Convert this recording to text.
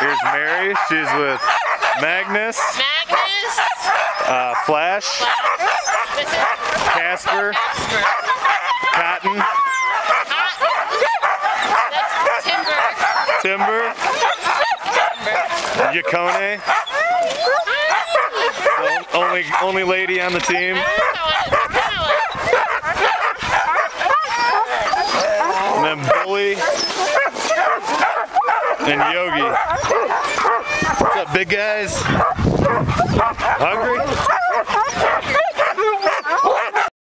Here's Mary. She's with Magnus. Flash. Casper. Cotton. Timber. Yukone. Only lady on the team. And then Bully. And Yogi. What's up, big guys? Hungry?